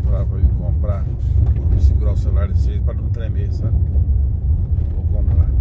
falaram pra mim comprar. Vou segurar o celular desse jeito pra não tremer, sabe? Vou comprar.